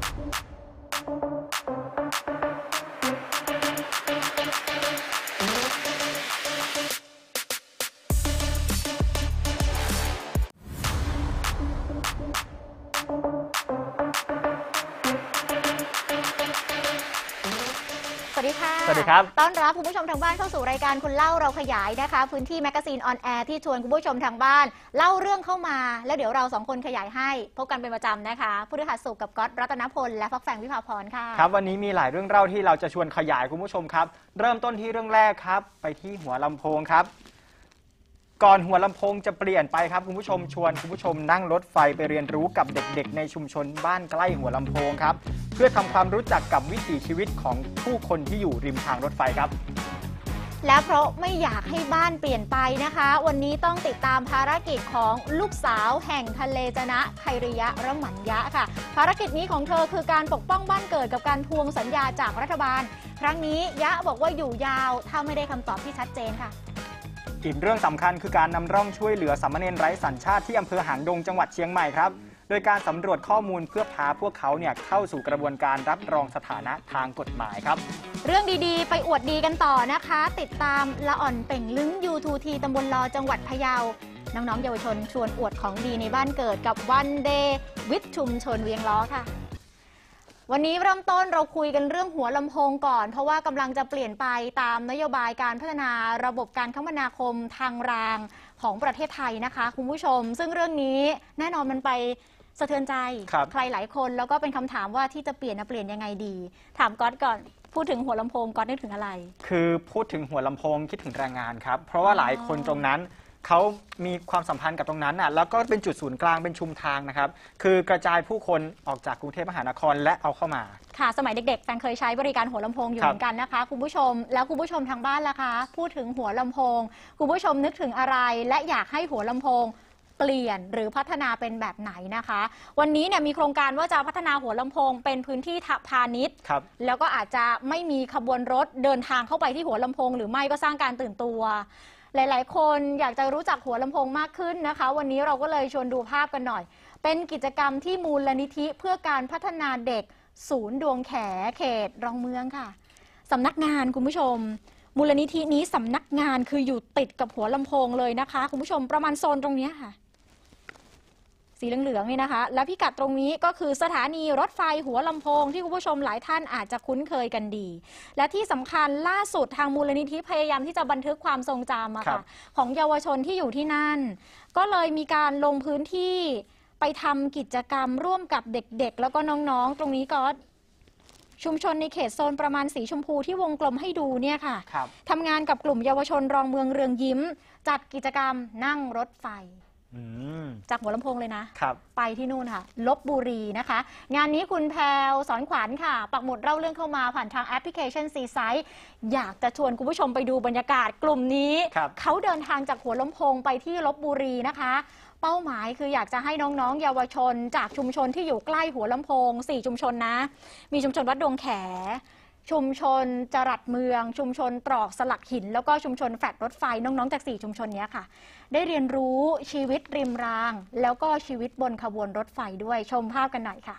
สวัสดีค่ะสวัสดีครับต้อนรับคุณผู้ชมทางบ้านเข้าสู่รายการคุณเล่าเราขยายนะคะพื้นที่แมกกาซีนออนแอร์ที่ชวนคุณผู้ชมทางบ้านเล่าเรื่องเข้ามาแล้วเดี๋ยวเราสองคนขยายให้พบกันเป็นประจำนะคะพฤหัสศุกร์กับก๊อตรัตนพลและฟักแฟงวิภาพรค่ะครับวันนี้มีหลายเรื่องเล่าที่เราจะชวนขยายคุณผู้ชมครับเริ่มต้นที่เรื่องแรกครับไปที่หัวลำโพงครับก่อนหัวลำโพงจะเปลี่ยนไปครับคุณผู้ชมชวนคุณผู้ชมนั่งรถไฟไปเรียนรู้กับเด็กๆในชุมชนบ้านใกล้หัวลำโพงครับเพื่อทำความรู้จักกับวิถีชีวิตของผู้คนที่อยู่ริมทางรถไฟครับและเพราะไม่อยากให้บ้านเปลี่ยนไปนะคะวันนี้ต้องติดตามภารกิจของลูกสาวแห่งทะเลจะนะไคริยะระหมันยะค่ะภารกิจนี้ของเธอคือการปกป้องบ้านเกิดกับการทวงสัญญาจากรัฐบาลครั้งนี้ยะบอกว่าอยู่ยาวถ้าไม่ได้คำตอบที่ชัดเจนค่ะอีกเรื่องสำคัญคือการนำร่องช่วยเหลือสามเณรไร้สัญชาติที่อำเภอหางดงจังหวัดเชียงใหม่ครับโดยการสำรวจข้อมูลเพื่อพาพวกเขาเข้าสู่กระบวนการรับรองสถานะทางกฎหมายครับเรื่องดีๆไปอวดดีกันต่อนะคะติดตามละอ่อนเป่งลึงยูทูทีตำบลลอจังหวัดพะเยาน้องๆเยาวชนชวนอวดของดีในบ้านเกิดกับวันเดย์วิทชุมชนเวียงล้อค่ะวันนี้เริ่มต้นเราคุยกันเรื่องหัวลำโพงก่อนเพราะว่ากำลังจะเปลี่ยนไปตามนโยบายการพัฒนาระบบการคมนาคมทางรางของประเทศไทยนะคะคุณผู้ชมซึ่งเรื่องนี้แน่นอนมันไปสะเทือนใจใครหลายคนแล้วก็เป็นคำถามว่าที่จะเปลี่ยนเปลี่ยนยังไงดีถามก๊อตก่อนพูดถึงหัวลำโพงก๊อตนึกถึงอะไรคือพูดถึงหัวลำโพงคิดถึงแรงงานครับเพราะว่าหลายคนตรงนั้นเขามีความสัมพันธ์กับตรงนั้นแล้วก็เป็นจุดศูนย์กลางเป็นชุมทางนะครับคือกระจายผู้คนออกจากกรุงเทพมหานครและเอาเข้ามาค่ะสมัยเด็กๆแฟนเคยใช้บริการหัวลำโพงอยู่เหมือนกันนะคะคุณผู้ชมแล้วคุณผู้ชมทางบ้านล่ะคะพูดถึงหัวลำโพงคุณผู้ชมนึกถึงอะไรและอยากให้หัวลำโพงเปลี่ยนหรือพัฒนาเป็นแบบไหนนะคะวันนี้เนี่ยมีโครงการว่าจะพัฒนาหัวลำโพงเป็นพื้นที่พาณิชย์แล้วก็อาจจะไม่มีขบวนรถเดินทางเข้าไปที่หัวลำโพงหรือไม่ก็สร้างการตื่นตัวหลายๆคนอยากจะรู้จักหัวลำโพงมากขึ้นนะคะวันนี้เราก็เลยชวนดูภาพกันหน่อยเป็นกิจกรรมที่มูลนิธิเพื่อการพัฒนาเด็กศูนย์ดวงแขเขตรองเมืองค่ะสำนักงานคุณผู้ชมมูลนิธินี้สำนักงานคืออยู่ติดกับหัวลำโพงเลยนะคะคุณผู้ชมประมาณโซนตรงนี้ค่ะสีเหลืองๆนี่นะคะและพิกัดตรงนี้ก็คือสถานีรถไฟหัวลำโพงที่คุณผู้ชมหลายท่านอาจจะคุ้นเคยกันดีและที่สำคัญล่าสุดทางมูลนิธิพยายามที่จะบันทึกความทรงจำค่ะของเยาวชนที่อยู่ที่นั่นก็เลยมีการลงพื้นที่ไปทำกิจกรรมร่วมกับเด็กๆแล้วก็น้องๆตรงนี้ก็ชุมชนในเขตโซนประมาณสีชมพูที่วงกลมให้ดูเนี่ยค่ะทำงานกับกลุ่มเยาวชนรองเมืองเรืองยิ้มจัดกิจกรรมนั่งรถไฟจากหัวลำโพงเลยนะไปที่นู่นค่ะลพบุรีนะคะงานนี้คุณแพรวสอนขวัญค่ะปักหมุดเล่าเรื่องเข้ามาผ่านทางแอปพลิเคชันซีไซต์อยากจะชวนคุณผู้ชมไปดูบรรยากาศกลุ่มนี้เขาเดินทางจากหัวลำโพงไปที่ลพบุรีนะคะเป้าหมายคืออยากจะให้น้องๆเยาวชนจากชุมชนที่อยู่ใกล้หัวลำโพง4ชุมชนนะมีชุมชนวัดดงแขชุมชนจรัสเมืองชุมชนตรอกสลักหินแล้วก็ชุมชนแฟลตรถไฟน้องๆจาก4ชุมชนนี้ค่ะได้เรียนรู้ชีวิตริมรางแล้วก็ชีวิตบนขบวนรถไฟด้วยชมภาพกันหน่อยค่ะ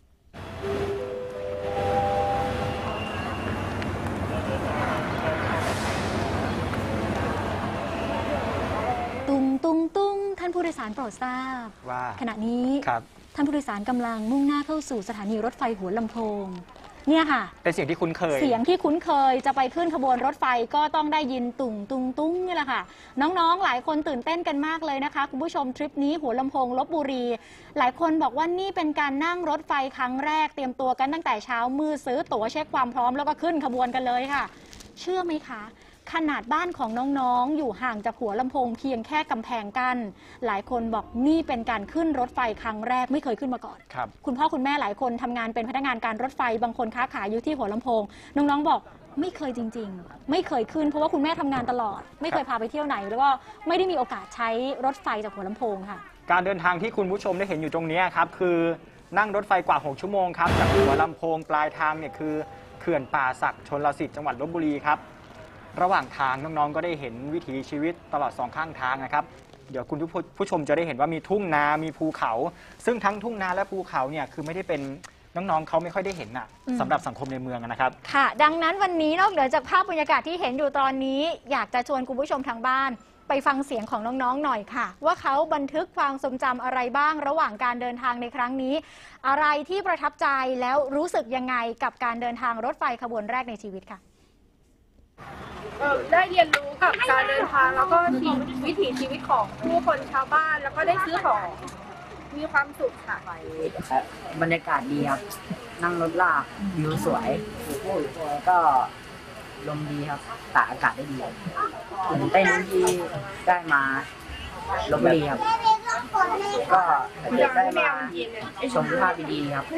ตุ้งตุ้งตุ้งท่านผู้โดยสารโปรดทราบว่าขณะนี้ท่านผู้โดยสารกำลังมุ่งหน้าเข้าสู่สถานีรถไฟหัวลำโพงเนี่ยค่ะเป็นเสียงที่คุ้นเคยเสียงที่คุ้นเคยจะไปขึ้นขบวนรถไฟก็ต้องได้ยินตุ่งตุงตุ้งนี่แหละค่ะน้องๆหลายคนตื่นเต้นกันมากเลยนะคะคุณผู้ชมทริปนี้หัวลำโพงลพบุรีหลายคนบอกว่านี่เป็นการนั่งรถไฟครั้งแรกเตรียมตัวกันตั้งแต่เช้ามืดซื้อตั๋วเช็คความพร้อมแล้วก็ขึ้นขบวนกันเลยค่ะเชื่อไหมคะขนาดบ้านของน้องๆอยู่ห่างจากหัวลำโพงเพียงแค่กำแพงกั้นหลายคนบอกนี่เป็นการขึ้นรถไฟครั้งแรกไม่เคยขึ้นมาก่อนคุณพ่อคุณแม่หลายคนทำงานเป็นพนักงานการรถไฟบางคนค้าขายอยู่ที่หัวลำโพงน้องๆบอกไม่เคยจริงๆไม่เคยขึ้นเพราะว่าคุณแม่ทำงานตลอดไม่เคยพาไปเที่ยวไหนแล้วก็ไม่ได้มีโอกาสใช้รถไฟจากหัวลำโพงค่ะการเดินทางที่คุณผู้ชมได้เห็นอยู่ตรงนี้ครับคือนั่งรถไฟกว่า6ชั่วโมงครับจากหัวลำโพงปลายทางเนี่ยคือเขื่อนป่าสักชลสิทธิ์จังหวัดลพบุรีครับระหว่างทางน้องๆก็ได้เห็นวิถีชีวิตตลอด2ข้างทางนะครับเดี๋ยวคุณผู้ชมจะได้เห็นว่ามีทุ่งนามีภูเขาซึ่งทั้งทุ่งนาและภูเขาเนี่ยคือไม่ได้เป็นน้องๆเขาไม่ค่อยได้เห็นน่ะสำหรับสังคมในเมืองนะครับค่ะดังนั้นวันนี้นอกเหนือจากภาพบรรยากาศที่เห็นอยู่ตอนนี้ อยากจะชวนคุณผู้ชมทางบ้านไปฟังเสียงของน้องๆหน่อยค่ะ ว่าเขาบันทึกความทรงจำอะไรบ้างระหว่างการเดินทางในครั้งนี้ อะไรที่ประทับใจแล้วรู้สึกยังไงกับการเดินทางรถไฟขบวนแรกในชีวิตค่ะได้เรียนรู้กับการเดินทางแล้วก็วิถีชีวิตของผู้คนชาวบ้านแล้วก็ได้ซื้อของมีความสุขค่ะบรรยากาศดีครับ นั่งรถลากวิวสวยก็ลมดีครับตากอากาศได้ดีตื่นเต้นที่ได้มาลบบุรีครับก็ได้มาชมภาพดีๆครับ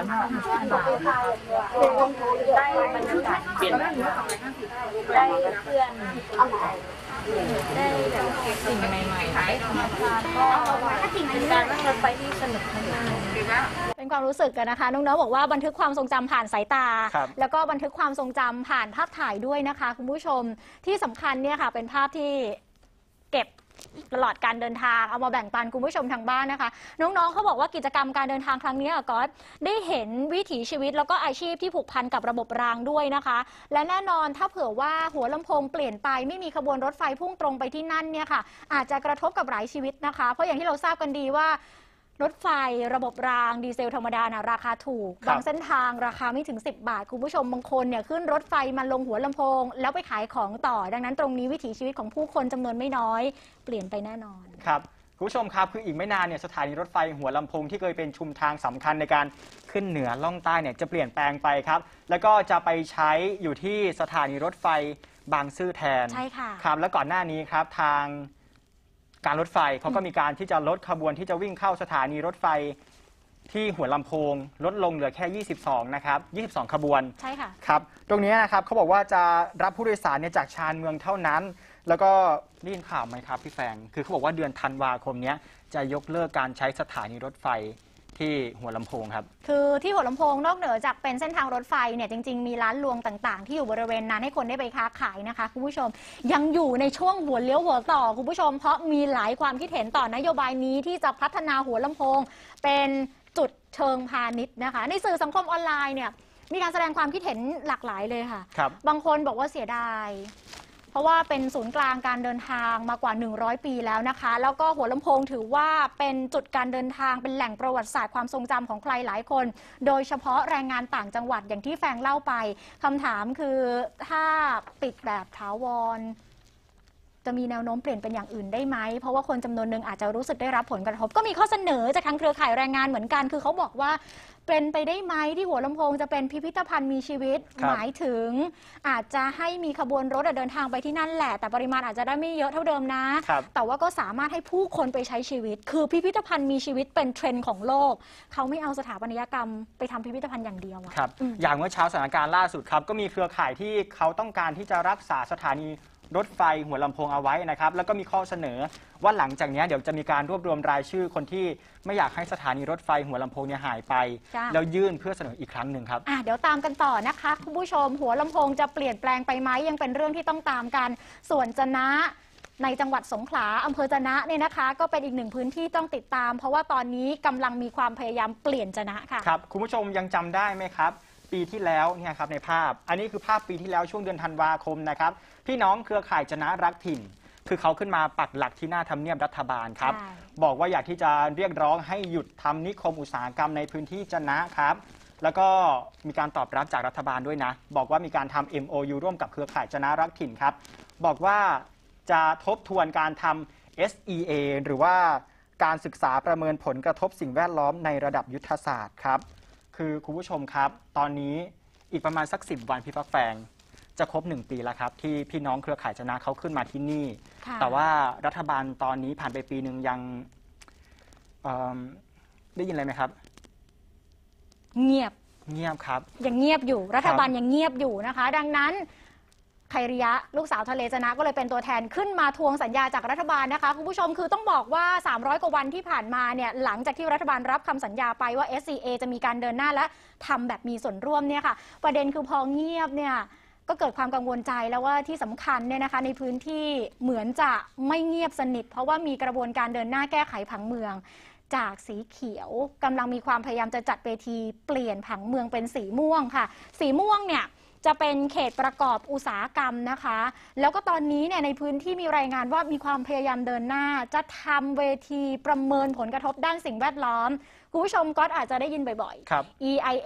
ได้บรรยากาศเปลี่ยนได้เพื่อนได้แบบสิ่งใหม่ๆได้ธรรมชาติก็เป็นการนั่งรถไฟที่สนุกมากๆเป็นความรู้สึกกันนะคะน้องๆบอกว่าบันทึกความทรงจำผ่านสายตาครับแล้วก็บันทึกความทรงจำผ่านภาพถ่ายด้วยนะคะคุณผู้ชมที่สำคัญเนี่ยค่ะเป็นภาพที่เก็บตลอดการเดินทางเอามาแบ่งปันคุณผู้ชมทางบ้านนะคะน้องๆเขาบอกว่ากิจกรรมการเดินทางครั้งนี้ก็ได้เห็นวิถีชีวิตแล้วก็อาชีพที่ผูกพันกับระบบรางด้วยนะคะและแน่นอนถ้าเผื่อว่าหัวลำโพงเปลี่ยนไปไม่มีขบวนรถไฟพุ่งตรงไปที่นั่นเนี่ยค่ะอาจจะกระทบกับหลายชีวิตนะคะเพราะอย่างที่เราทราบกันดีว่ารถไฟระบบรางดีเซลธรรมดาราคาถูกบางเส้นทางราคาไม่ถึง10 บาทคุณผู้ชมบางคนเนี่ยขึ้นรถไฟมาลงหัวลำโพงแล้วไปขายของต่อดังนั้นตรงนี้วิถีชีวิตของผู้คนจำนวนไม่น้อยเปลี่ยนไปแน่นอนครับคุณผู้ชมครับคืออีกไม่นานเนี่ยสถานีรถไฟหัวลำโพงที่เคยเป็นชุมทางสำคัญในการขึ้นเหนือล่องใต้เนี่ยจะเปลี่ยนแปลงไปครับแล้วก็จะไปใช้อยู่ที่สถานีรถไฟบางซื่อแทนใช่ค่ะครับแล้วก่อนหน้านี้ครับทางการรถไฟเขาก็มีการที่จะลดขบวนที่จะวิ่งเข้าสถานีรถไฟที่หัวลำโพงลดลงเหลือแค่22นะครับ22ขบวนใช่ค่ะครับตรงนี้นะครับเขาบอกว่าจะรับผู้โดยสารเนี่ยจากชานเมืองเท่านั้น แล้วก็ได้ยินข่าวไหมครับพี่แฟงคือเขาบอกว่าเดือนธันวาคมนี้จะยกเลิกการใช้สถานีรถไฟที่หัวลำโพงครับคือที่หัวลำโพงนอกเหนือจากเป็นเส้นทางรถไฟเนี่ยจริงๆมีร้านรวงต่างๆที่อยู่บริเวณนั้นให้คนได้ไปค้าขายนะคะคุณผู้ชมยังอยู่ในช่วงหัวเลี้ยวหัวต่อคุณผู้ชมเพราะมีหลายความคิดเห็นต่อนโยบายนี้ที่จะพัฒนาหัวลำโพงเป็นจุดเชิงพาณิชย์นะคะในสื่อสังคมออนไลน์เนี่ยมีการแสดงความคิดเห็นหลากหลายเลยค่ะบางคนบอกว่าเสียดายเพราะว่าเป็นศูนย์กลางการเดินทางมากว่า100 ปีแล้วนะคะแล้วก็หัวลำโพงถือว่าเป็นจุดการเดินทางเป็นแหล่งประวัติศาสตร์ความทรงจำของใครหลายคนโดยเฉพาะแรงงานต่างจังหวัดอย่างที่แฟงเล่าไปคำถามคือถ้าปิดแบบถาวรจะมีแนวโน้มเปลี่ยนเป็นอย่างอื่นได้ไหมเพราะว่าคนจำนวนหนึ่งอาจจะรู้สึกได้รับผลกระทบก็มีข้อเสนอจากทางเครือข่ายแรงงานเหมือนกันคือเขาบอกว่าเป็นไปได้ไหมที่หัวลำโพงจะเป็นพิพิธภัณฑ์มีชีวิตหมายถึงอาจจะให้มีขบวนรถเดินทางไปที่นั่นแหละแต่ปริมาณอาจจะได้ไม่เยอะเท่าเดิมนะแต่ว่าก็สามารถให้ผู้คนไปใช้ชีวิตคือพิพิธภัณฑ์มีชีวิตเป็นเทรนด์ของโลกเขาไม่เอาสถาปัตยกรรมไปทำพิพิธภัณฑ์อย่างเดียวครับอย่างเมื่อเช้าสถานการณ์ล่าสุดครับก็มีเครือข่ายที่เขาต้องการที่จะรักษาสถานีรถไฟหัวลำโพงเอาไว้นะครับแล้วก็มีข้อเสนอว่าหลังจากนี้เดี๋ยวจะมีการรวบรวมรายชื่อคนที่ไม่อยากให้สถานีรถไฟหัวลำโพงเนี่ยหายไปแล้วยื่นเพื่อเสนออีกครั้งหนึ่งครับเดี๋ยวตามกันต่อนะคะคุณผู้ชมหัวลำโพงจะเปลี่ยนแปลงไปไหมยังเป็นเรื่องที่ต้องตามกันส่วนจะนะในจังหวัดสงขลาอำเภอจะนะเนี่ยนะคะก็เป็นอีกหนึ่งพื้นที่ต้องติดตามเพราะว่าตอนนี้กำลังมีความพยายามเปลี่ยนจะนะค่ะครับคุณผู้ชมยังจำได้ไหมครับปีที่แล้วเนี่ยครับในภาพอันนี้คือภาพปีที่แล้วช่วงเดือนธันวาคมนะครับพี่น้องเครือข่ายจะนะรักถิ่นคือเขาขึ้นมาปักหลักที่หน้าทำเนียบรัฐบาลครับบอกว่าอยากที่จะเรียกร้องให้หยุดทำนิคมอุตสาหกรรมในพื้นที่จะนะครับแล้วก็มีการตอบรับจากรัฐบาลด้วยนะบอกว่ามีการทำ MOU ร่วมกับเครือข่ายจะนะรักถิ่นครับบอกว่าจะทบทวนการทำ SEA หรือว่าการศึกษาประเมินผลกระทบสิ่งแวดล้อมในระดับยุทธศาสตร์ครับคือคุณผู้ชมครับตอนนี้อีกประมาณสัก10 วันพี่ฟักแฟงจะครบ1 ปีแล้วครับที่พี่น้องเครือข่ายจะนะเขาขึ้นมาที่นี่แต่ว่ารัฐบาลตอนนี้ผ่านไปปีหนึ่งยังได้ยินอะไรไหมครับเงียบครับยังเงียบอยู่รัฐบาลยังเงียบอยู่นะคะดังนั้นไคริยะลูกสาวทะเลจะนะก็เลยเป็นตัวแทนขึ้นมาทวงสัญญาจากรัฐบาลนะคะคุณผู้ชมคือต้องบอกว่า300 กว่าวันที่ผ่านมาเนี่ยหลังจากที่รัฐบาลรับคำสัญญาไปว่า SCA จะมีการเดินหน้าและทำแบบมีส่วนร่วมเนี่ยค่ะประเด็นคือพอเงียบเนี่ยก็เกิดความกังวลใจแล้วว่าที่สำคัญเนี่ยนะคะในพื้นที่เหมือนจะไม่เงียบสนิทเพราะว่ามีกระบวนการเดินหน้าแก้ไขผังเมืองจากสีเขียวกำลังมีความพยายามจะจัดเวทีเปลี่ยนผังเมืองเป็นสีม่วงค่ะสีม่วงเนี่ยจะเป็นเขตประกอบอุตสาหกรรมนะคะแล้วก็ตอนนี้เนี่ยในพื้นที่มีรายงานว่ามีความพยายามเดินหน้าจะทำเวทีประเมินผลกระทบด้านสิ่งแวดล้อมคุณผู้ชมก็อาจจะได้ยินบ่อยๆ EIA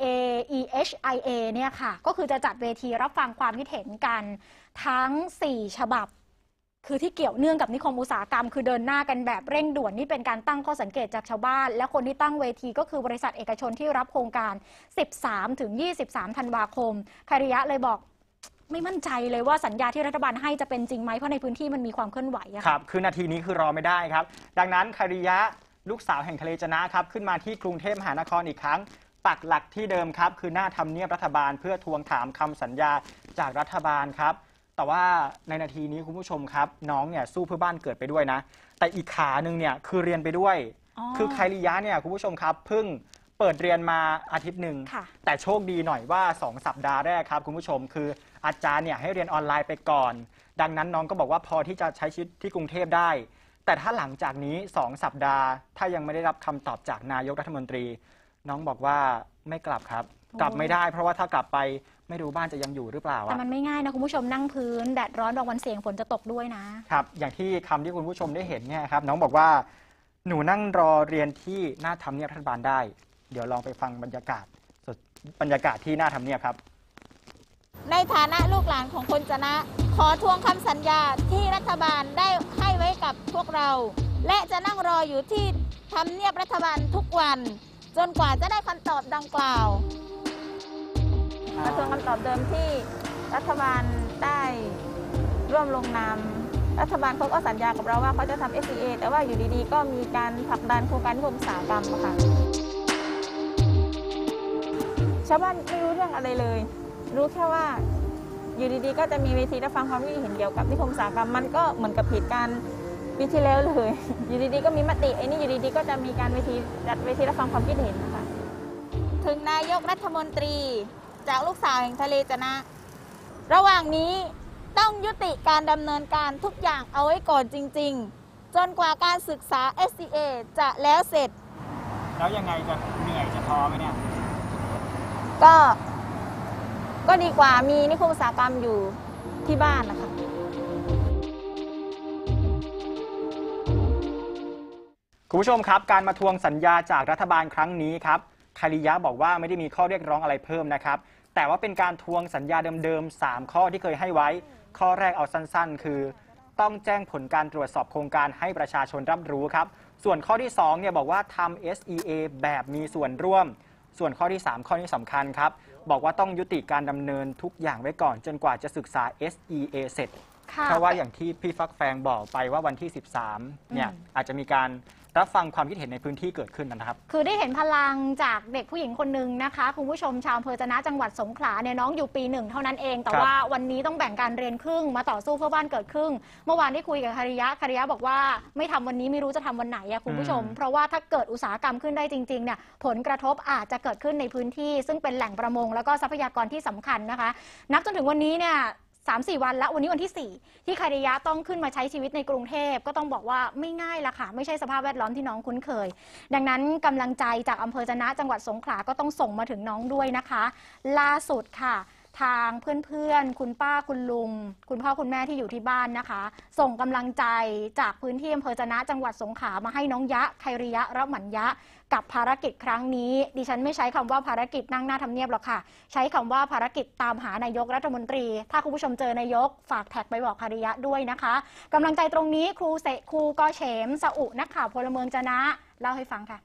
EHIA เนี่ยค่ะก็คือจะจัดเวทีรับฟังความคิดเห็นกันทั้ง4ฉบับคือที่เกี่ยวเนื่องกับนิคมอุตสาหกรรมคือเดินหน้ากันแบบเร่งด่วนนี่เป็นการตั้งข้อสังเกตจากชาวบ้านและคนที่ตั้งเวทีก็คือบริษัทเอกชนที่รับโครงการ 13-23 ธันวาคมคาริยะเลยบอกไม่มั่นใจเลยว่าสัญญาที่รัฐบาลให้จะเป็นจริงไหมเพราะในพื้นที่มันมีความเคลื่อนไหวครับคือนาทีนี้คือรอไม่ได้ครับดังนั้นคาริยะลูกสาวแห่งทะเลจะนะครับขึ้นมาที่กรุงเทพมหานครอีกครั้งปักหลักที่เดิมครับคือหน้าทำเนียบรัฐบาลเพื่อทวงถามคำสัญญาจากรัฐบาลครับแต่ว่าในนาทีนี้คุณผู้ชมครับน้องเนี่ยสู้เพื่อบ้านเกิดไปด้วยนะแต่อีกขาหนึ่งเนี่ยคือเรียนไปด้วยคือคาริยะเนี่ยคุณผู้ชมครับเพิ่งเปิดเรียนมาอาทิตย์หนึ่งแต่โชคดีหน่อยว่า2 สัปดาห์แรกครับคุณผู้ชมคืออาจารย์เนี่ยให้เรียนออนไลน์ไปก่อนดังนั้นน้องก็บอกว่าพอที่จะใช้ชีวิตที่กรุงเทพได้แต่ถ้าหลังจากนี้2 สัปดาห์ถ้ายังไม่ได้รับคำตอบจากนายกรัฐมนตรีน้องบอกว่าไม่กลับครับกลับไม่ได้เพราะว่าถ้ากลับไปไม่รู้บ้านจะยังอยู่หรือเปล่าแต่มันไม่ง่ายนะคุณผู้ชมนั่งพื้นแดดร้อนบางวันเสี่ยงฝนจะตกด้วยนะครับอย่างที่คำที่คุณผู้ชมได้เห็นเนี่ยครับน้องบอกว่าหนูนั่งรอเรียนที่หน้าทำเนียบรัฐบาลได้เดี๋ยวลองไปฟังบรรยากาศที่หน้าทำเนียบครับในฐานะลูกหลานของคนจะนะขอทวงคำสัญญาที่รัฐบาลได้ให้ไว้กับพวกเราและจะนั่งรออยู่ที่ทำเนียบรัฐบาลทุกวันจนกว่าจะได้คำตอบดังกล่าวมาทวงคำตอบเดิมที่รัฐบาลได้ร่วมลงนามรัฐบาลเขาก็สัญญากับเราว่าเขาจะทำ SCA แต่ว่าอยู่ดีๆก็มีการผลักดันโครงการนิคมอุตสาหกรรมค่ะชาวบ้านไม่รู้เรื่องอะไรเลยรู้แค่ว่าอยู่ดีๆก็จะมีเวทีรับฟังความคิดเห็นเกี่ยวกับนิคมอุตสาหกรรมมันก็เหมือนกับเหตุการณ์ปีที่แล้วเลยอยู่ดีๆก็มีมตินี่อยู่ดีๆก็จะมีการจัดเวทีรับฟังความคิดเห็นนะคะถึงนายกรัฐมนตรีจากลูกสาวแห่งทะเลจะนะระหว่างนี้ต้องยุติการดำเนินการทุกอย่างเอาไว้ก่อนจริงๆจนกว่าการศึกษา SCA จะแล้วเสร็จแล้วยังไงจะเหนื่อยจะท้อไหมเนี่ยก็ดีกว่ามีนิคมอุตสาหกรรมอยู่ที่บ้านนะคะคุณผู้ชมครับการมาทวงสัญญาจากรัฐบาลครั้งนี้ครับคาริยะบอกว่าไม่ได้มีข้อเรียกร้องอะไรเพิ่มนะครับแต่ว่าเป็นการทวงสัญญาเดิมๆ3 ข้อที่เคยให้ไว้ข้อแรกเอาสั้นๆคือต้องแจ้งผลการตรวจสอบโครงการให้ประชาชนรับรู้ครับส่วนข้อที่2เนี่ยบอกว่าทำ SEA แบบมีส่วนร่วมส่วนข้อที่3ข้อนี้สำคัญครับบอกว่าต้องยุติการดำเนินทุกอย่างไว้ก่อนจนกว่าจะศึกษา SEA เสร็จเพราะว่าอย่างที่พี่ฟักแฟงบอกไปว่าวันที่13เนี่ยอาจจะมีการรับฟังความคิดเห็นในพื้นที่เกิดขึ้นนะครับคือได้เห็นพลังจากเด็กผู้หญิงคนหนึ่งนะคะคุณผู้ชมชาวอำเภอจะนะจังหวัดสงขลาเนี่ยน้องอยู่ปี 1เท่านั้นเองแต่ว่าวันนี้ต้องแบ่งการเรียนครึ่งมาต่อสู้เพื่อบ้านเกิดครึ่งเมื่อวานได้คุยกับคาริยะบอกว่าไม่ทำวันนี้ไม่รู้จะทำวันไหนอะคุณผู้ชมเพราะว่าถ้าเกิดอุตสาหกรรมขึ้นได้จริงๆเนี่ยผลกระทบอาจจะเกิดขึ้นในพื้นที่ซึ่งเป็นแหล่งประมงแล้วก็ทรัพยากรที่สำคัญนะคะนับจนถึงวันนี้เนี่ย3-4 วันแล้ววันนี้วันที่4ที่คาริยะต้องขึ้นมาใช้ชีวิตในกรุงเทพก็ต้องบอกว่าไม่ง่ายละค่ะไม่ใช่สภาพแวดล้อมที่น้องคุ้นเคยดังนั้นกำลังใจจากอำเภอจะนะจังหวัดสงขลาก็ต้องส่งมาถึงน้องด้วยนะคะล่าสุดค่ะทางเพื่อนๆคุณป้าคุณลุงคุณพ่อคุณแม่ที่อยู่ที่บ้านนะคะส่งกำลังใจจากพื้นที่อำเภอจะนะจังหวัดสงขลามาให้น้องยะคาริยะระหมั่นยะกับภารกิจครั้งนี้ดิฉันไม่ใช้คำว่าภารกิจนั่งหน้าทำเนียบหรอกค่ะใช้คำว่าภารกิจตามหานายกรัฐมนตรีถ้าคุณผู้ชมเจอนายกฝากแท็กไปบอกคาริยะด้วยนะคะกำลังใจตรงนี้ครูกอเฉมสอุนักข่าวพลเมืองจะนะเล่าให้ฟังค่ะ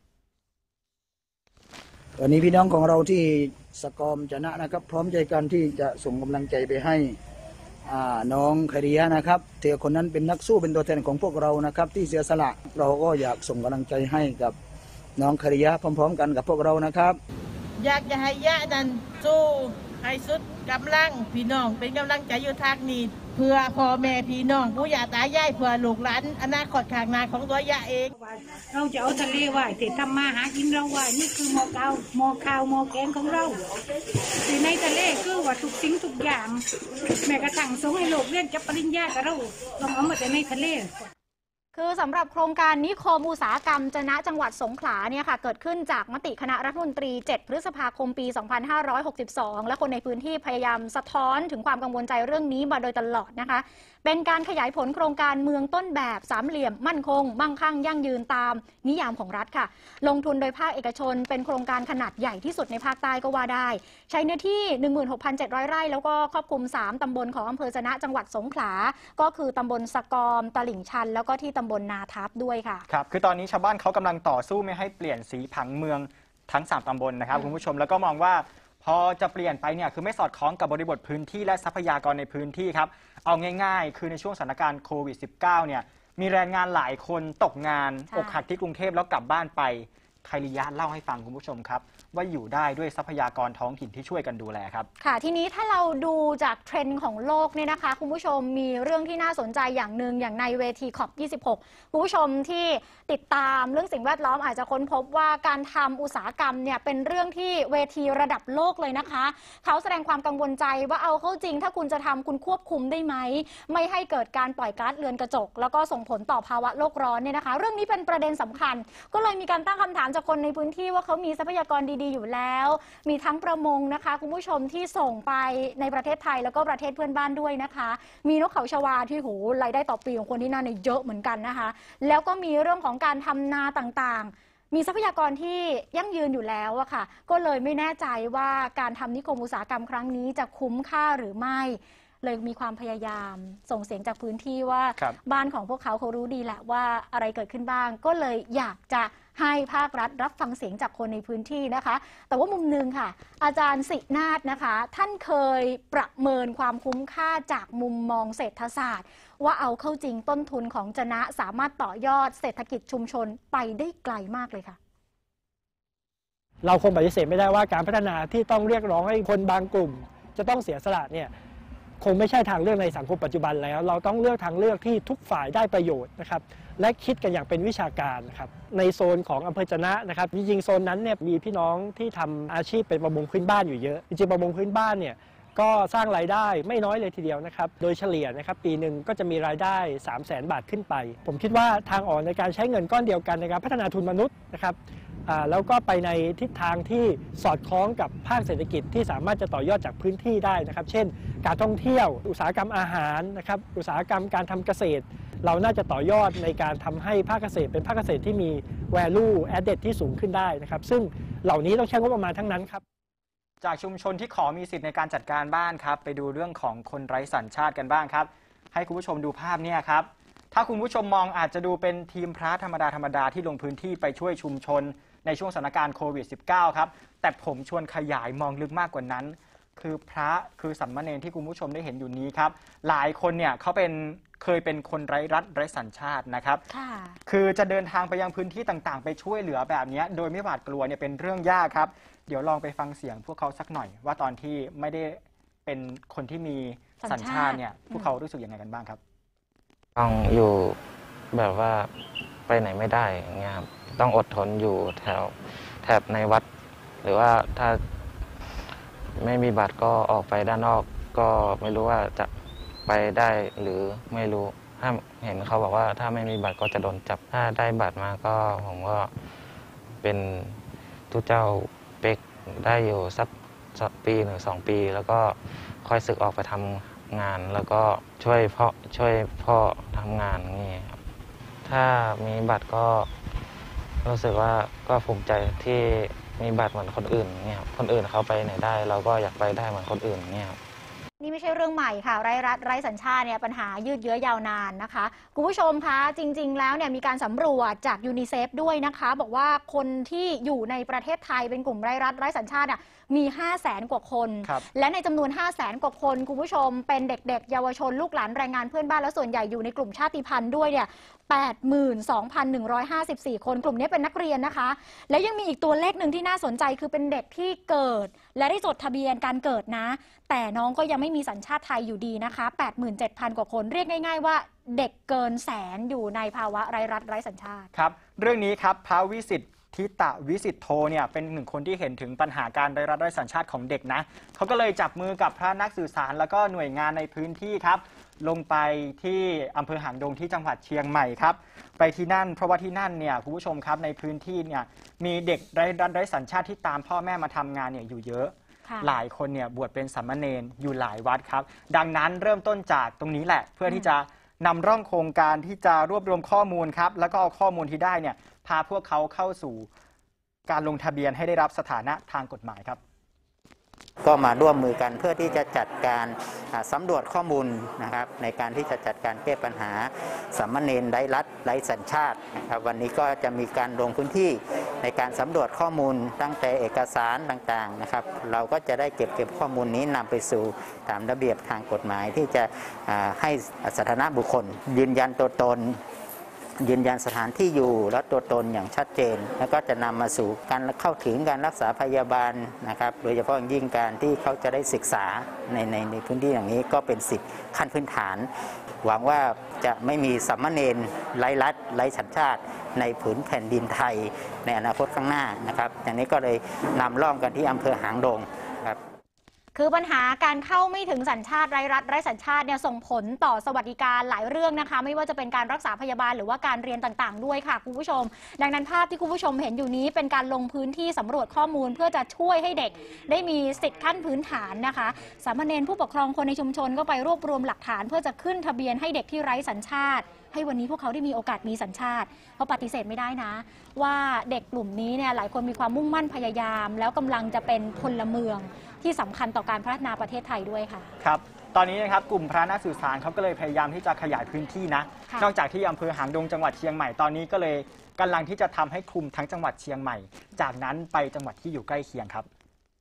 วันนี้พี่น้องของเราที่สกอมจะนะครับพร้อมใจกันที่จะส่งกำลังใจไปให้น้องคาริยะนะครับเธอคนนั้นเป็นนักสู้เป็นตัวแทนของพวกเรานะครับที่เสียสละเราก็อยากส่งกำลังใจให้กับน้องคาริยะพร้อมๆกันกับพวกเรานะครับอยากจะให้ยะนั้นสู้ให้สุดกำลังพี่น้องเป็นกำลังใจอยู่ทางนี้เพื่อพ่อแม่พี่น้องผู้ย่าตายายเพื่อลูกหลานอนาคตข้างหน้าของตัวยะเองเราจะเอาทะเลไว้แต่ทำมาหากินเราไว้นี่คือหม้อข้าวหม้อแกงของเราที่ในทะเลคือว่าทุกสิ่งทุกอย่างแม้กระทั่งส่งให้ลูกเรียนจบปริญญากับเราต้องเอามาแต่ในทะเลคือสำหรับโครงการนิคมอุตสาหกรรมจะนะจังหวัดสงขลาเนี่ยค่ะเกิดขึ้นจากมติคณะรัฐมนตรี 7 พฤษภาคม ปี 2562 และคนในพื้นที่พยายามสะท้อนถึงความกังวลใจเรื่องนี้มาโดยตลอดนะคะเป็นการขยายผลโครงการเมืองต้นแบบสามเหลี่ยมมั่นคงมั่งคั่งยั่งยืนตามนิยามของรัฐค่ะลงทุนโดยภาคเอกชนเป็นโครงการขนาดใหญ่ที่สุดในภาคใต้ก็ว่าได้ใช้เนื้อที่ 16,700 ไร่แล้วก็ครอบคลุม3ตำบลของอำเภอจะนะจังหวัดสงขลาก็คือตำบลสะกอมตลิ่งชันแล้วก็ที่ตำบลนาทับด้วยค่ะครับคือตอนนี้ชาวบ้านเขากำลังต่อสู้ไม่ให้เปลี่ยนสีผังเมืองทั้ง3ตำบลนะครับคุณผู้ชมแล้วก็มองว่าพอจะเปลี่ยนไปเนี่ยคือไม่สอดคล้องกับบริบทพื้นที่และทรัพยากรในพื้นที่ครับเอาง่ายๆคือในช่วงสถานการณ์โควิด -19 เนี่ยมีแรงงานหลายคนตกงานอกหักที่กรุงเทพแล้วกลับบ้านไปไคริยะเล่าให้ฟังคุณผู้ชมครับว่าอยู่ได้ด้วยทรัพยากรท้องถิ่นที่ช่วยกันดูแลครับค่ะทีนี้ถ้าเราดูจากเทรนด์ของโลกเนี่ยนะคะคุณผู้ชมมีเรื่องที่น่าสนใจอย่างหนึ่งอย่างในเวที COP26 คุณผู้ชมที่ติดตามเรื่องสิ่งแวดล้อมอาจจะค้นพบว่าการทำอุตสาหกรรมเนี่ยเป็นเรื่องที่เวทีระดับโลกเลยนะคะเขาแสดงความกังวลใจว่าเอาเข้าจริงถ้าคุณจะทำคุณควบคุมได้ไหมไม่ให้เกิดการปล่อยก๊าซเรือนกระจกแล้วก็ส่งผลต่อภาวะโลกร้อนเนี่ยนะคะเรื่องนี้เป็นประเด็นสำคัญก็เลยมีการตั้งคำถามจากคนในพื้นที่ว่าเขามีทรัพยากรดีๆอยู่แล้วมีทั้งประมงนะคะคุณผู้ชมที่ส่งไปในประเทศไทยแล้วก็ประเทศเพื่อนบ้านด้วยนะคะมีนกเขาชวาที่หูรายได้ต่อปีของคนที่นั่นเนี่ยเยอะเหมือนกันนะคะแล้วก็มีเรื่องของการทำนาต่างๆมีทรัพยากรที่ยั่งยืนอยู่แล้วอะค่ะก็เลยไม่แน่ใจว่าการทำนิคมอุตสาหกรรมครั้งนี้จะคุ้มค่าหรือไม่เลยมีความพยายามส่งเสียงจากพื้นที่ว่าบ้านของพวกเขารู้ดีแหละว่าอะไรเกิดขึ้นบ้างก็เลยอยากจะให้ภาครัฐรับฟังเสียงจากคนในพื้นที่นะคะแต่ว่ามุมนึงค่ะอาจารย์ศินาถนะคะท่านเคยประเมินความคุ้มค่าจากมุมมองเศรษฐศาสตร์ว่าเอาเข้าจริงต้นทุนของจะนะสามารถต่อยอดเศรษฐกิจชุมชนไปได้ไกลมากเลยค่ะเราคงปฏิเสธไม่ได้ว่าการพัฒนาที่ต้องเรียกร้องให้คนบางกลุ่มจะต้องเสียสละเนี่ยคงไม่ใช่ทางเลือกในสังคมปัจจุบันแล้วเราต้องเลือกทางเลือกที่ทุกฝ่ายได้ประโยชน์นะครับและคิดกันอย่างเป็นวิชาการนะครับในโซนของอำเภอจะนะนะครับจริงๆโซนนั้นเนี่ยมีพี่น้องที่ทำอาชีพเป็นประมงพื้นบ้านอยู่เยอะจริงๆประมงพื้นบ้านเนี่ยก็สร้างรายได้ไม่น้อยเลยทีเดียวนะครับโดยเฉลี่ยนะครับปีหนึ่งก็จะมีรายได้ 300,000 บาทขึ้นไปผมคิดว่าทางออกในการใช้เงินก้อนเดียวกันในการพัฒนาทุนมนุษย์นะครับแล้วก็ไปในทิศทางที่สอดคล้องกับภาคเศรษฐกิจที่สามารถจะต่อยอดจากพื้นที่ได้นะครับเช่นการท่องเที่ยวอุตสาหกรรมอาหารนะครับอุตสาหกรรมการทำเกษตรเราน่าจะต่อยอดในการทำให้ภาคเกษตรเป็นภาคเกษตรที่มี value added ที่สูงขึ้นได้นะครับซึ่งเหล่านี้ต้องใช้งบประมาณทั้งนั้นครับจากชุมชนที่ขอมีสิทธิ์ในการจัดการบ้านครับไปดูเรื่องของคนไร้สัญชาติกันบ้างครับให้คุณผู้ชมดูภาพเนี่ยครับถ้าคุณผู้ชมมองอาจจะดูเป็นทีมพระธรรมดาที่ลงพื้นที่ไปช่วยชุมชนในช่วงสถานการณ์โควิด -19 ครับแต่ผมชวนขยายมองลึกมากกว่านั้นคือพระคือสามเณรที่คุณผู้ชมได้เห็นอยู่นี้ครับหลายคนเนี่ยเขาเคยเป็นคนไร้รัฐไร้สัญชาตินะครับคือจะเดินทางไปยังพื้นที่ต่างๆไปช่วยเหลือแบบนี้โดยไม่หวาดกลัวเนี่ยเป็นเรื่องยากครับเดี๋ยวลองไปฟังเสียงพวกเขาสักหน่อยว่าตอนที่ไม่ได้เป็นคนที่มีสัญชาติเนี่ยพวกเขารู้สึกยังไงกันบ้างครับต้องอยู่แบบว่าไปไหนไม่ได้อย่างเงี้ยครับต้องอดทนอยู่แถบในวัดหรือว่าถ้าไม่มีบัตรก็ออกไปด้านนอกก็ไม่รู้ว่าจะไปได้หรือไม่รู้ถ้าเห็นเขาบอกว่าถ้าไม่มีบัตรก็จะโดนจับถ้าได้บัตรมาก็ผมก็เป็นทุกเจ้าเป็กได้อยู่สักปีหรือ2 ปีแล้วก็ค่อยสึกออกไปทำงานแล้วก็ช่วยพ่อทำงานนี่ครับถ้ามีบัตรก็รู้สึกว่าก็ภูมิใจที่มีบัตรเหมือนคนอื่นเนี่ยครับคนอื่นเขาไปไหนได้เราก็อยากไปได้เหมือนคนอื่นเนี่ยครับนี่ไม่ใช่เรื่องใหม่ค่ะไร้รัฐไร้สัญชาติเนี่ยปัญหายืดเยื้อยาวนานนะคะคุณผู้ชมคะจริงๆแล้วเนี่ยมีการสำรวจจากยูนิเซฟด้วยนะคะบอกว่าคนที่อยู่ในประเทศไทยเป็นกลุ่มไร้รัฐไร้สัญชาติมี 500,000 กว่าคนและในจำนวน 500,000 กว่าคนคุณผู้ชมเป็นเด็กๆเยาวชนลูกหลานแรงงานเพื่อนบ้านและส่วนใหญ่อยู่ในกลุ่มชาติพันธุ์ด้วยเนี่ย 82,154 คนกลุ่มนี้เป็นนักเรียนนะคะและยังมีอีกตัวเลขหนึ่งที่น่าสนใจคือเป็นเด็กที่เกิดและได้จดทะเบียนการเกิดนะแต่น้องก็ยังไม่มีสัญชาติไทยอยู่ดีนะคะ 87,000 กว่าคนเรียกง่ายๆว่าเด็กเกินแสนอยู่ในภาวะไร้รัฐไร้สัญชาติครับเรื่องนี้ครับพระวิสิทธิ์ทิตะวิสิทธโธเนี่ยเป็นหนึ่งคนที่เห็นถึงปัญหาการไร้รัฐไร้สัญชาติของเด็กนะเขาก็เลยจับมือกับพระนักสื่อสารแล้วก็หน่วยงานในพื้นที่ครับลงไปที่อำเภอหางดงที่จังหวัดเชียงใหม่ครับไปที่นั่นเพราะว่าที่นั่นเนี่ยคุณผู้ชมครับในพื้นที่เนี่ยมีเด็กไร้รัฐไร้สัญชาติที่ตามพ่อแม่มาทำงานเนี่ยอยู่เยอะหลายคนเนี่ยบวชเป็นสามเณรอยู่หลายวัดครับดังนั้นเริ่มต้นจากตรงนี้แหละเพื่อที่จะนำร่องโครงการที่จะรวบรวมข้อมูลครับแล้วก็เอาข้อมูลที่ได้เนี่ยพาพวกเขาเข้าสู่การลงทะเบียนให้ได้รับสถานะทางกฎหมายครับก็มาร่วมมือกันเพื่อที่จะจัดการสำรวจข้อมูลนะครับในการที่จะจัดการแก้ปัญหาสามเณรไร้รัฐไร้สัญชาติครับวันนี้ก็จะมีการลงพื้นที่ในการสำรวจข้อมูลตั้งแต่เอกสารต่างๆนะครับเราก็จะได้เก็บข้อมูลนี้นำไปสู่ตามระเบียบทางกฎหมายที่จะให้สถานะบุคคลยืนยันตัวตนยืนยันสถานที่อยู่และตัวตนอย่างชัดเจนแล้วก็จะนำมาสู่การเข้าถึงการรักษาพยาบาลนะครับโดยเฉพาะอย่างยิ่งการที่เขาจะได้ศึกษาในพื้นที่อย่างนี้ก็เป็นสิทธิขั้นพื้นฐานหวังว่าจะไม่มีสามเณรไร้รัฐไร้สัญชาติในผืนแผ่นดินไทยในอนาคตข้างหน้านะครับอย่างนี้ก็เลยนำร่องกันที่อำเภอหางดงครับคือปัญหาการเข้าไม่ถึงสัญชาติไร้รัฐไร้สัญชาติเนี่ยส่งผลต่อสวัสดิการหลายเรื่องนะคะไม่ว่าจะเป็นการรักษาพยาบาลหรือว่าการเรียนต่างๆด้วยค่ะคุณผู้ชมดังนั้นภาพที่คุณผู้ชมเห็นอยู่นี้เป็นการลงพื้นที่สำรวจข้อมูลเพื่อจะช่วยให้เด็กได้มีสิทธิขั้นพื้นฐานนะคะสามเณรผู้ปกครองคนในชุมชนก็ไปรวบรวมหลักฐานเพื่อจะขึ้นทะเบียนให้เด็กที่ไร้สัญชาติให้วันนี้พวกเขาได้มีโอกาสมีสัญชาติเพราะปฏิเสธไม่ได้นะว่าเด็กกลุ่มนี้เนี่ยหลายคนมีความมุ่งมั่นพยายามแล้วกำลังจะเป็นพลเมืองที่สำคัญต่อการพัฒนาประเทศไทยด้วยค่ะครับตอนนี้นะครับกลุ่มพระนักสื่อสารเขาก็เลยพยายามที่จะขยายพื้นที่นะนอกจากที่อำเภอหางดงจังหวัดเชียงใหม่ตอนนี้ก็เลยกำลังที่จะทำให้คลุมทั้งจังหวัดเชียงใหม่จากนั้นไปจังหวัดที่อยู่ใกล้เคียงครับ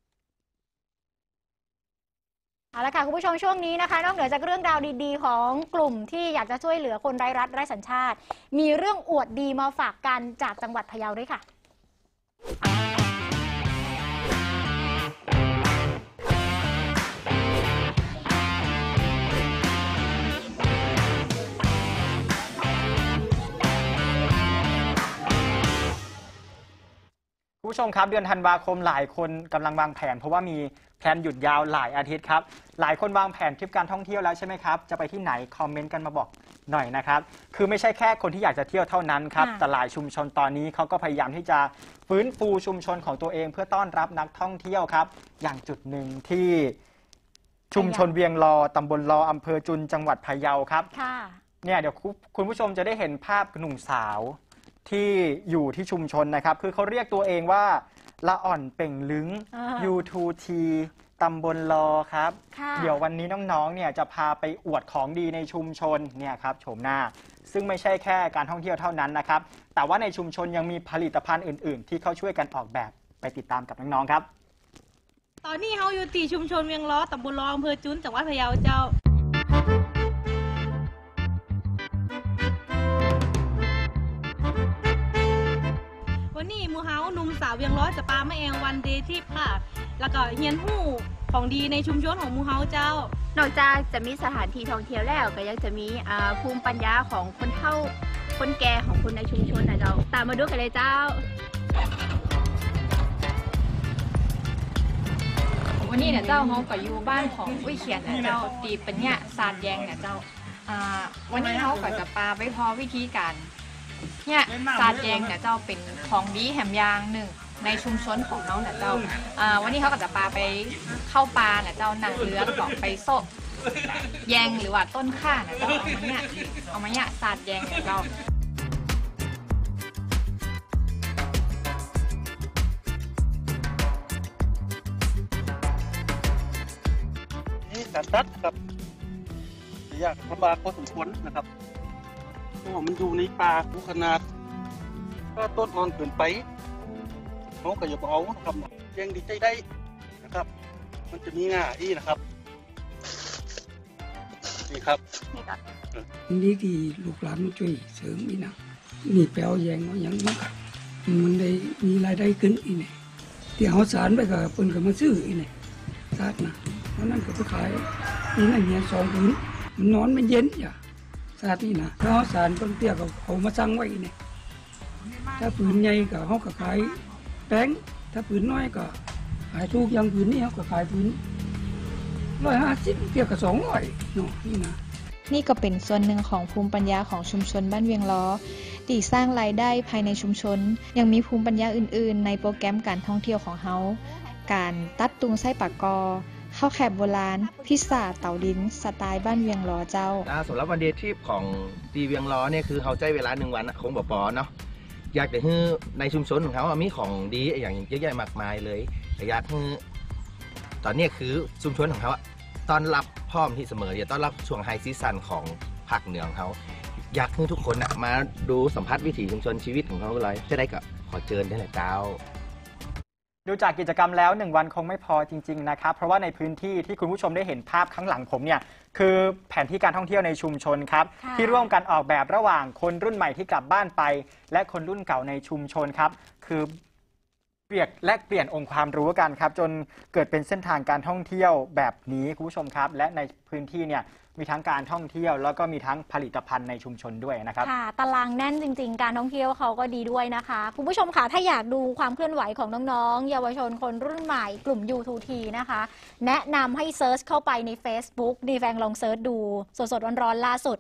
เอาละค่ะคุณผู้ชมช่วงนี้นะคะนอกเหนือจากเรื่องราวดีๆของกลุ่มที่อยากจะช่วยเหลือคนไร้รัฐไร้สัญชาติมีเรื่องอวดดีมาฝากกันจากจังหวัดพะเยาด้วยค่ะผู้ชมครับเดือนธันวาคมหลายคนกำลังวางแผนเพราะว่ามีแผนหยุดยาวหลายอาทิตย์ครับหลายคนวางแผนทริปการท่องเที่ยวแล้วใช่ไหมครับจะไปที่ไหนคอมเมนต์กันมาบอกหน่อยนะครับคือไม่ใช่แค่คนที่อยากจะเที่ยวเท่านั้นครับแต่หลายชุมชนตอนนี้เขาก็พยายามที่จะฟื้นฟูชุมชนของตัวเองเพื่อต้อนรับนักท่องเที่ยวครับอย่างจุดหนึ่งที่ชุมชนเวียงลอตำบลลออำเภอจุนจังหวัดพะเยาครับเนี่ยเดี๋ยวคุณผู้ชมจะได้เห็นภาพหนุ่มสาวที่อยู่ที่ชุมชนนะครับคือเขาเรียกตัวเองว่าละอ่อนเป่งลึง U2T ตำบลลอครับเดี๋ยววันนี้น้องๆเนี่ยจะพาไปอวดของดีในชุมชนเนี่ยครับโฉมหน้าซึ่งไม่ใช่แค่การท่องเที่ยวเท่านั้นนะครับแต่ว่าในชุมชนยังมีผลิตภัณฑ์อื่นๆที่เขาช่วยกันออกแบบไปติดตามกับน้องๆครับตอนนี้เขาอยู่ที่ชุมชนเวียงล้อตำบลลออำเภอจุนจังหวัดพะเยาเจ้าวันนี้มูเฮาหนุ่มสาวเวียงล้อจะปามาเองวันเดย์ทิปค่ะแล้วก็เฮียนหู้ของดีในชุมชนของมูเฮาเจ้านอกจากจะมีสถานที่ท่องเที่ยวแล้วก็ยังจะมีภูมิปัญญาของคนเฒ่าคนแก่ของคนในชุมชนนะเจ้าตามมาดูกันเลยเจ้าวันนี้เนี่ยเจ้าเขาก็อยู่บ้านของอุ้ยเขียนนะเจ้าตีปัญญาศาสตร์แยงเนี่ยเจ้าวันนี้เขาก็จะปาไปพอวิธีการเนี่ยซาแยงเนี่ยเจ้าเป็นของดีแหมยางหนึ่งในชุมชนของน้องเนี่ยเจ้าวันนี้เขาก็จะปาไปเข้าปลาเนี่ยเจ้าหนังเรือก็ไปโซกแยงหรือว่าต้นข่าเนี่ยเจ้าเอามาเนี่ยซาแยงเนี่ยเจ้านี่การตัดครับยากลำบากพอสมควรนะครับเพราะมันอยู่ในป่าผู้ขนาดก็ต้นอ่อนเกินไปเขาก็อย่าเอานะครับยังดีใจได้นะครับมันจะมีง่าอีนะครับนี่ครับนี่ที่ลูกหลานมาช่วยเสริมอีนะนี่แปลวแยงว่ายังมันได้มีรายได้ขึ้นอีเนี่ยที่เขาสารไปกับคนก็มาซื้ออีเนี่ยสารนะเพราะนั่นก็ไปขายนี่นั่นเนี่ย2 ผืนมันนอนมันเย็นอย่าสาที่นะแล้วสารต้นเตี้ยเขามาสั่งไว้เนี่ยถ้าผืนใหญ่ก็เขาก็ขายแป้งถ้าผืนน้อยก็ขายถูกอย่างผืนนี้เขาก็ขายผืน150เทียบกับ200เนาะนี่นะนี่ก็เป็นส่วนหนึ่งของภูมิปัญญาของชุมชนบ้านเวียงล้อที่สร้างรายได้ภายในชุมชนยังมีภูมิปัญญาอื่นๆในโปรแกรมการท่องเที่ยวของเฮาการตัดตุงไส้ปากกอข้าวแคบโบราณพิซซ่าเต่าดินสไตล์บ้านเวียงล้อเจ้าสำหรับวันเดย์ทริปของตีเวียงล้อเนี่ยคือเขาใช้เวลา1 วันคงบ่พอเนาะอยากจะให้ในชุมชนของเขามีของดีอย่างเยอะแยะมากมายเลยอยากให้ตอนนี้คือชุมชนของเขาต้อนรับพร้อมที่เสมอต้อนรับช่วงไฮซีซั่นของภาคเหนือของเขาอยากให้ทุกคนมาดูสัมผัสวิถีชุมชนชีวิตของเขาเลยจะได้กับขอเชิญได้เลยเจ้าดูจากกิจกรรมแล้ว1 วันคงไม่พอจริงๆนะครับเพราะว่าในพื้นที่ที่คุณผู้ชมได้เห็นภาพข้างหลังผมเนี่ยคือแผนที่การท่องเที่ยวในชุมชนครับที่ร่วมกันออกแบบระหว่างคนรุ่นใหม่ที่กลับบ้านไปและคนรุ่นเก่าในชุมชนครับคือเปลี่ยนองค์ความรู้กันครับจนเกิดเป็นเส้นทางการท่องเที่ยวแบบนี้คุณผู้ชมครับและในพื้นที่เนี่ยมีทั้งการท่องเที่ยวแล้วก็มีทั้งผลิตภัณฑ์ในชุมชนด้วยนะครับค่ะตารางแน่นจริงๆการท่องเที่ยวเขาก็ดีด้วยนะคะคุณผู้ชมค่ะถ้าอยากดูความเคลื่อนไหวของน้องๆเยาวชนคนรุ่นใหม่กลุ่ม U2T นะคะแนะนำให้เซิร์ชเข้าไปใน Facebook ดีแฟงลองเซิร์ชดูสดๆร้อนๆล่าสุด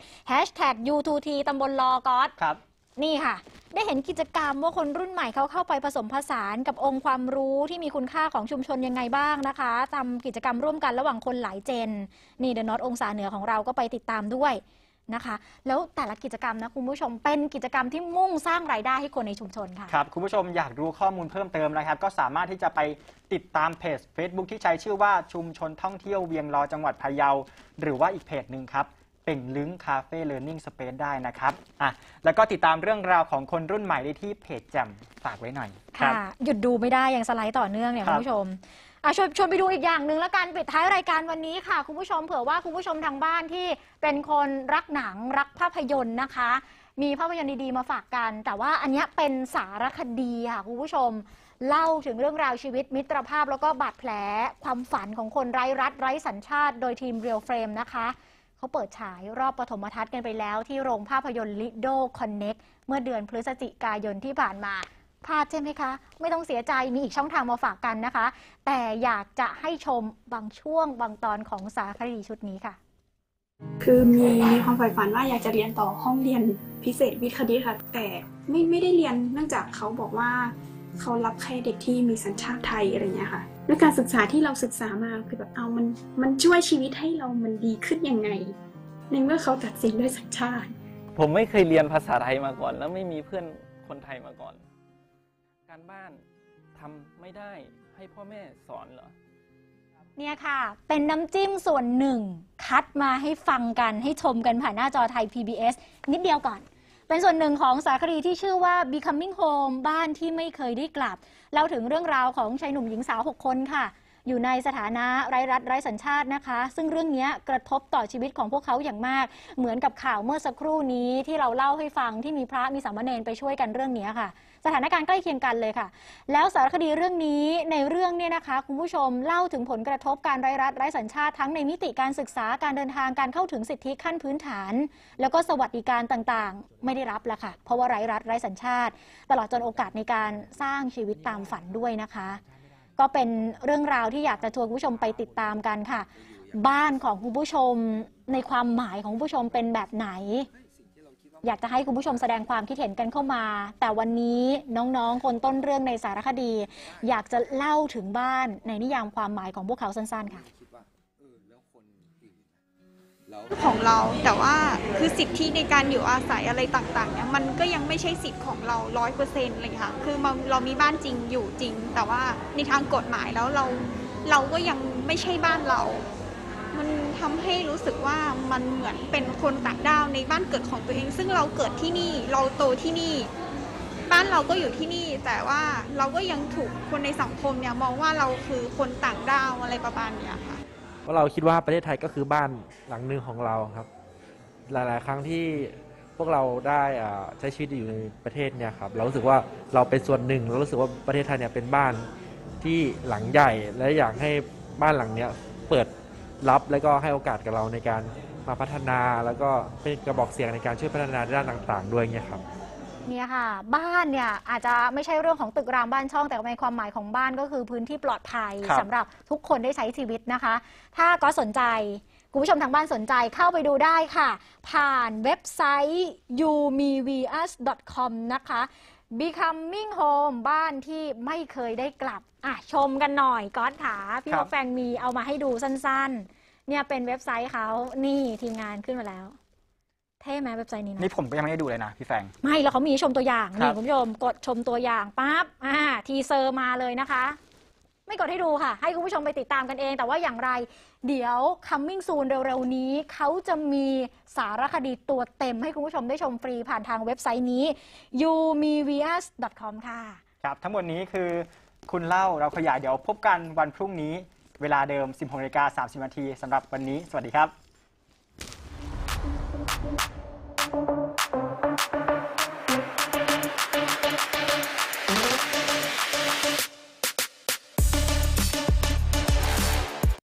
#U2T ตำบลลอก๊อตครับนี่ค่ะได้เห็นกิจกรรมว่าคนรุ่นใหม่เขาเข้าไปผสมผสานกับองค์ความรู้ที่มีคุณค่าของชุมชนยังไงบ้างนะคะทำกิจกรรมร่วมกันระหว่างคนหลายเจนนี่เดอะน็อตองศาเหนือของเราก็ไปติดตามด้วยนะคะแล้วแต่ละกิจกรรมนะคุณผู้ชมเป็นกิจกรรมที่มุ่งสร้างรายได้ให้คนในชุมชนค่ะครับคุณผู้ชมอยากรู้ข้อมูลเพิ่มเติมนะครับก็สามารถที่จะไปติดตามเพจ Facebook ที่ใช้ชื่อว่าชุมชนท่องเที่ยวเวียงลอจังหวัดพะเยาหรือว่าอีกเพจหนึ่งครับเป็นลึงคาเฟ่เลิร์นนิ่งสเปซได้นะครับแล้วก็ติดตามเรื่องราวของคนรุ่นใหม่ได้ที่เพจแจ่มฝากไว้หน่อยค่ะหยุดดูไม่ได้อย่างสไลด์ต่อเนื่องเนี่ยคุณผู้ชมชวนไปดูอีกอย่างหนึ่งแล้วกันปิดท้ายรายการวันนี้ค่ะคุณผู้ชมเผื่อว่าคุณผู้ชมทางบ้านที่เป็นคนรักหนังรักภาพยนตร์นะคะมีภาพยนตร์ดีๆมาฝากกันแต่ว่าอันนี้เป็นสารคดีค่ะคุณผู้ชมเล่าถึงเรื่องราวชีวิตมิตรภาพแล้วก็บาดแผลความฝันของคนไร้รัฐไร้สัญชาติโดยทีม Real Frame นะคะเขาเปิดฉายรอบปฐมทัศน์กันไปแล้วที่โรงภาพยนตร์ Lido Connect เมื่อเดือนพฤศจิกายนที่ผ่านมาพลาดใช่ไหมคะไม่ต้องเสียใจมีอีกช่องทางมาฝากกันนะคะแต่อยากจะให้ชมบางช่วงบางตอนของสารคดีชุดนี้ค่ะคือมีความใฝ่ฝันว่าอยากจะเรียนต่อห้องเรียนพิเศษวิทย์คณิตค่ะแต่ไม่ได้เรียนเนื่องจากเขาบอกว่าเขารับแค่เด็กที่มีสัญชาติไทยอะไรเงี้ยค่ะด้วยการศึกษาที่เราศึกษามาคือแบบมันช่วยชีวิตให้เรามันดีขึ้นยังไงในเมื่อเขาตัดสินด้วยสัญชาติผมไม่เคยเรียนภาษาไทยมาก่อนแล้วไม่มีเพื่อนคนไทยมาก่อนการบ้านทำไม่ได้ให้พ่อแม่สอนเหรอเนี่ยค่ะเป็นน้ำจิ้มส่วนหนึ่งคัดมาให้ฟังกันให้ชมกันผ่านหน้าจอไทย PBS นิดเดียวก่อนเป็นส่วนหนึ่งของสารคดีที่ชื่อว่า Becoming Home บ้านที่ไม่เคยได้กลับเล่าถึงเรื่องราวของชายหนุ่มหญิงสาว6 คนค่ะอยู่ในสถานะไร้รัฐไร้สัญชาตินะคะซึ่งเรื่องนี้กระทบต่อชีวิตของพวกเขาอย่างมากเหมือนกับข่าวเมื่อสักครู่นี้ที่เราเล่าให้ฟังที่มีพระมีสามเณรไปช่วยกันเรื่องนี้ค่ะสถานการณ์ใกล้เคียงกันเลยค่ะแล้วสารคดีเรื่องนี้ในเรื่องเนี่ยนะคะคุณผู้ชมเล่าถึงผลกระทบการไร้รัฐไร้สัญชาติทั้งในมิติการศึกษาการเดินทางการเข้าถึงสิทธิขั้นพื้นฐานแล้วก็สวัสดิการต่างๆไม่ได้รับละค่ะเพราะว่าไร้รัฐไร้สัญชาติตลอดจนโอกาสในการสร้างชีวิตตามฝันด้วยนะคะก็เป็นเรื่องราวที่อยากจะชวนคุณผู้ชมไปติดตามกันค่ะบ้านของคุณผู้ชมในความหมายของคุณผู้ชมเป็นแบบไหนอยากจะให้คุณผู้ชมแสดงความคิดเห็นกันเข้ามาแต่วันนี้น้องๆคนต้นเรื่องในสารคดีอยากจะเล่าถึงบ้านในนิยามความหมายของพวกเขาสั้นๆค่ะของเราแต่ว่าคือสิทธิในการอยู่อาศัยอะไรต่างๆเนี่ยมันก็ยังไม่ใช่สิทธิ์ของเรา 100% เลยค่ะคือเรามีบ้านจริงอยู่จริงแต่ว่าในทางกฎหมายแล้วเราก็ยังไม่ใช่บ้านเรามันทำให้รู้สึกว่ามันเหมือนเป็นคนต่างด้าวในบ้านเกิดของตัวเองซึ่งเราเกิดที่นี่เราโตที่นี่บ้านเราก็อยู่ที่นี่แต่ว่าเราก็ยังถูกคนในสังคมเนี่ยมองว่าเราคือคนต่างด้าวอะไรประมาณนี้ค่ะเพราะเราคิดว่าประเทศไทยก็คือบ้านหลังหนึ่งของเราครับหลายๆครั้งที่พวกเราได้ใช้ชีวิตอยู่ในประเทศเนี่ยครับเรารู้สึกว่าเราเป็นส่วนหนึ่งเรารู้สึกว่าประเทศไทยเนี่ยเป็นบ้านที่หลังใหญ่และอยากให้บ้านหลังเนี้ยเปิดรับและก็ให้โอกาสกับเราในการมาพัฒนาแล้วก็เป็นกระบอกเสียงในการช่วยพัฒนาด้านต่างๆด้วยเนี่ยครับเนี่ยค่ะบ้านเนี่ยอาจจะไม่ใช่เรื่องของตึกรามบ้านช่องแต่ในความหมายของบ้านก็คือพื้นที่ปลอดภัยสำหรับทุกคนได้ใช้ชีวิตนะคะถ้าก็สนใจคุณผู้ชมทางบ้านสนใจเข้าไปดูได้ค่ะผ่านเว็บไซต์ youmivus.com นะคะ Becoming Home บ้านที่ไม่เคยได้กลับชมกันหน่อยก๊อตขาพี่แฟงมีเอามาให้ดูสั้นๆเนี่ยเป็นเว็บไซต์เขานี่ทีมงานขึ้นมาแล้วเท่ไหมเว็บไซต์นี้นะนี่ผมก็ยังไม่ได้ดูเลยนะพี่แฟงไม่แล้วเขามีชมตัวอย่างนี่คุณผู้ชมกดชมตัวอย่างปั๊บทีเซอร์มาเลยนะคะไม่กดให้ดูค่ะให้คุณผู้ชมไปติดตามกันเองแต่ว่าอย่างไรเดี๋ยว coming soon เร็วๆนี้เขาจะมีสารคดีตัวเต็มให้คุณผู้ชมได้ชมฟรีผ่านทางเว็บไซต์นี้ youmivus.com ค่ะครับทั้งหมดนี้คือคุณเล่าเราขยายเดี๋ยวพบกันวันพรุ่งนี้เวลาเดิม 16:30 น.สำหรับวันนี้สวัสดีครับ